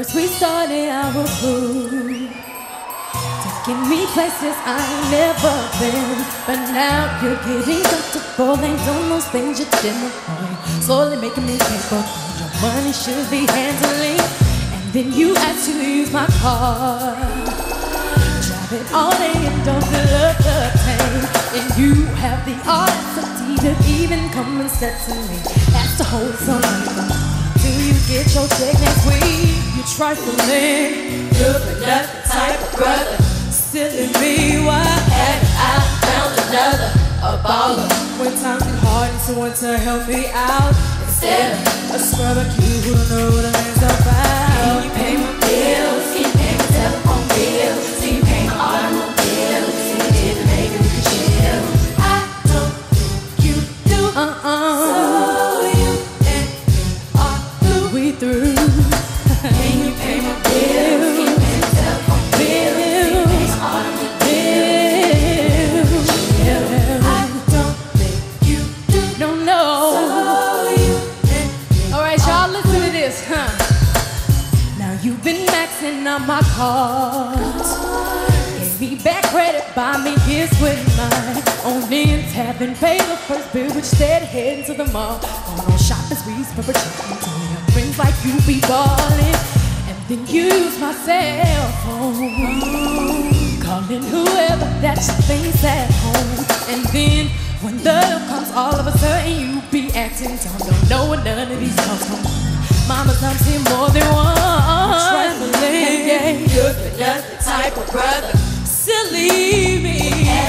First we started our food, taking me places I ain't never been. But now you're getting comfortable and doing those things you didn't want. Slowly making me pay for things your money should be handling. And then you ask to use my car, drive it all day and don't fill up the tank. And you have the audacity to even come and step to me, ask to hold some money. Till you get your check next week, you trifling. You're not the type of brother silly me. Why had I found another, a baller? When times get hard, need someone to help me out instead of a scrubber cute who don't know what a man's about. Can you pay my bills? Can you pay my telephone bills? Can you pay my automobile? Can you did to make it we could chill? I don't think you do. So you and me are through. We through. Can you pay my bills? Can you pay my telephone bills? Can you pay my automobile? I don't think you do. No. So you and me. Alright, y'all, listen to this, huh? Now you've been maxing on my cards, gave me back credit, buy me gifts with mine own ends, haven't paid the first bill, which instead heading to the mall. Going on shopping sprees, perpetrating to your friends like you be ballin'. And then use my cell phone, calling whoever that you think's at home. And then when the love comes, all of a sudden you be acting dumb. Don't know what none of these calls from. Mama times here more than one. Trifling, yeah. You're not the type of brother silly me.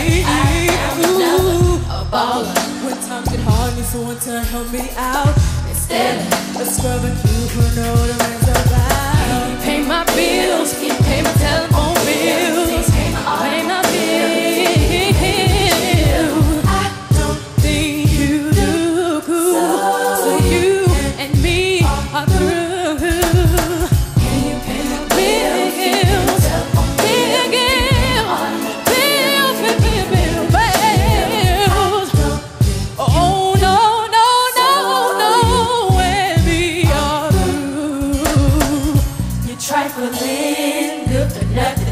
Ooh, a baller. When times get hard, need someone to help me out instead of a scrubber cute who know what a man's about. Can you pay my bills? Can you pay my telephone bills? Pay my bills. I don't think you do. So you and me are through. Can you pay my bills? Bills. Oh no, and we are through. You're trifling, good for nothing.